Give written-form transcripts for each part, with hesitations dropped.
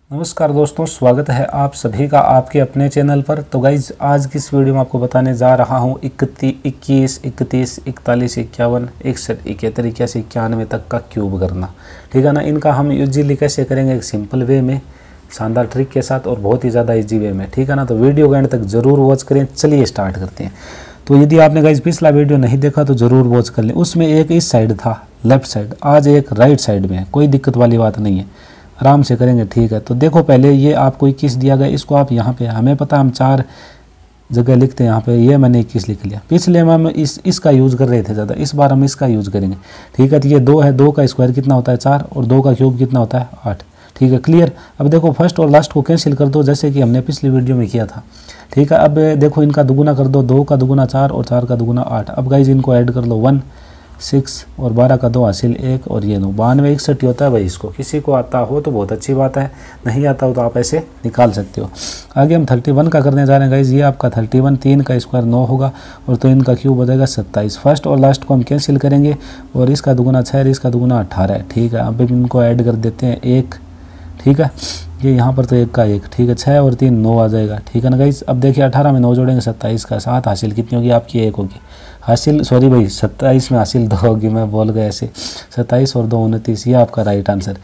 नमस्कार दोस्तों, स्वागत है आप सभी का आपके अपने चैनल पर। तो गाइज आज की इस वीडियो में आपको बताने जा रहा हूँ 21, 31, 41, 51, 61, 71, 81, 91 तक का क्यूब करना। ठीक है ना। इनका हम यूजली कैसे करेंगे, एक सिंपल वे में, शानदार ट्रिक के साथ और बहुत ही ज़्यादा ईजी वे में। ठीक है ना। तो वीडियो के एंड तक ज़रूर वॉच करें। चलिए स्टार्ट करते हैं। तो यदि आपने गाइज पिछला वीडियो नहीं देखा तो ज़रूर वॉच कर लें। उसमें एक इस साइड था लेफ्ट साइड, आज एक राइट साइड में है। कोई दिक्कत वाली बात नहीं है, आराम से करेंगे। ठीक है। तो देखो पहले ये आपको 21 दिया गया, इसको आप यहाँ पे, हमें पता हम 4 जगह लिखते हैं, यहाँ पे ये मैंने 21 लिख लिया। पिछले में हम इसका यूज़ कर रहे थे ज़्यादा, इस बार हम इसका यूज़ करेंगे। ठीक है। तो ये 2 है, 2 का स्क्वायर कितना होता है 4, और 2 का क्यूब कितना होता है 8। ठीक है, क्लियर। अब देखो फर्स्ट और लास्ट को कैंसिल कर दो, जैसे कि हमने पिछली वीडियो में किया था। ठीक है। अब देखो इनका दुगुना कर दो, 2 का दुगुना 4 और 4 का दुगुना 8। अब गाइज इनको ऐड कर लो, 1, 6 और 12 का 2 हासिल 1 और ये 9, 92, 61 होता है भाई। इसको किसी को आता हो तो बहुत अच्छी बात है, नहीं आता हो तो आप ऐसे निकाल सकते हो। आगे हम 31 का करने जा रहे हैं गाइज। ये आपका 31, 3 का स्क्वायर 9 होगा और तो इनका क्यूब हो जाएगा 27। फर्स्ट और लास्ट को हम कैंसिल करेंगे और इसका दुगुना 6 और इसका दुगुना 18 है। ठीक है। अब इनको ऐड कर देते हैं 1। ठीक है। ये यहाँ पर तो 1 का 1। ठीक है। 6 और 3 9 आ जाएगा। ठीक है ना गाइज। अब देखिए 18 में 9 जोड़ेंगे 27 का 7 हासिल कितनी होगी आपकी 1 होगी हासिल, सॉरी भाई 27 में हासिल 2 होगी, मैं बोल गया ऐसे। 27 और 2 29, ये आपका राइट आंसर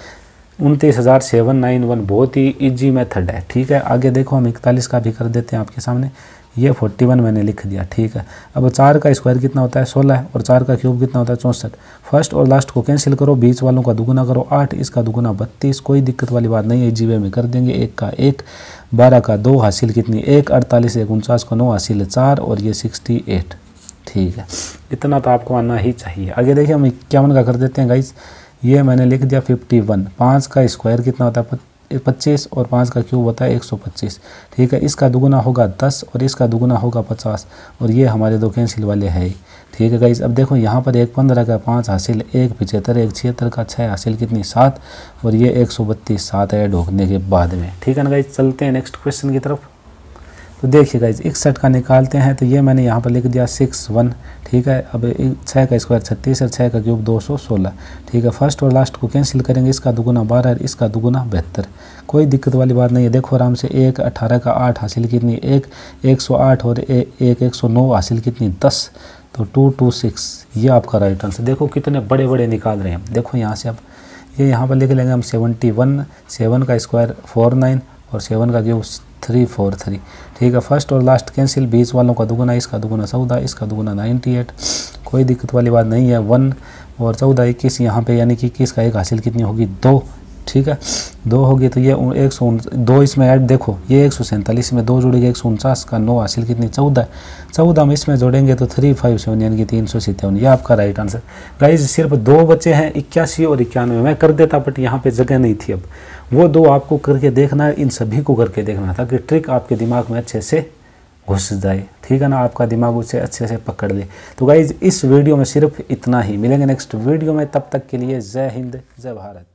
29,791। बहुत ही इजी मेथड है। ठीक है। आगे देखो हम 41 का भी कर देते हैं आपके सामने। ये 41 मैंने लिख दिया। ठीक है। अब 4 का स्क्वायर कितना होता है 16 और 4 का क्यूब कितना होता है 64। फर्स्ट और लास्ट को कैंसिल करो, बीच वालों का दुगुना करो 8, इसका दुगुना 32। कोई दिक्कत वाली बात नहीं है, इजी वे में कर देंगे। 1 का 1, 12 का 2 हासिल कितनी 1, 48, 49 का 9 हासिल 4 और ये 68। ठीक है। इतना तो आपको आना ही चाहिए। आगे देखिए हम 51 का कर देते हैं गाइज। ये मैंने लिख दिया 51। 5 का स्क्वायर कितना होता है 25 और 5 का क्यूब होता है 125। ठीक है। इसका दुगुना होगा 10 और इसका दुगुना होगा 50 और ये हमारे 2 कैंसिल वाले है ही। ठीक है गाइज। अब देखो यहाँ पर 1 15 का 5 हासिल 1 75, 1 76 का 6 हासिल कितनी 7 और ये 132 7 ऐड होने के बाद में। ठीक है ना गाइज। चलते हैं नेक्स्ट क्वेश्चन की तरफ। तो देखिए गाइज 61 का निकालते हैं। तो ये मैंने यहाँ पर लिख दिया 61। ठीक है। अब 6 का स्क्वायर 36 और 6 का क्यूब 216। ठीक है। फर्स्ट और लास्ट को कैंसिल करेंगे, इसका दुगुना 12 और इसका दुगुना 72। कोई दिक्कत वाली बात नहीं है। देखो आराम से 1 18 का 8 हासिल कितनी 1, 108 और 1 109 हासिल कितनी 10, तो 226। ये आपका राइट आंसर। देखो कितने बड़े बड़े निकाल रहे हैं। देखो यहाँ से अब ये यहाँ पर लिख लेंगे हम 71, 7 का स्क्वायर 49 और 7 का क्यूब 343। ठीक है। फर्स्ट और लास्ट कैंसिल, बीच वालों का दुगुना, इसका दुगुना 14, इसका दुगुना 98। कोई दिक्कत वाली बात नहीं है। 1 और 14 21 यहाँ पे, यानी कि 21 का 1 हासिल कितनी होगी 2। ठीक है। 2 होगी तो ये 102 इसमें ऐड, देखो ये 147 में 2 जोड़ेंगे 149 का 9 हासिल कितनी 14। 14 में इसमें जोड़ेंगे तो 357 यानी कि 357। ये आपका राइट आंसर। गाइज सिर्फ 2 बचे हैं, 81 और 91। मैं कर देता बट यहाँ पे जगह नहीं थी। अब वो 2 आपको करके देखना है, इन सभी को करके देखना है ताकि ट्रिक आपके दिमाग में अच्छे से घुस जाए। ठीक है ना, आपका दिमाग उसे अच्छे से पकड़ ले। तो गाइज इस वीडियो में सिर्फ इतना ही। मिलेंगे नेक्स्ट वीडियो में, तब तक के लिए जय हिंद जय भारत।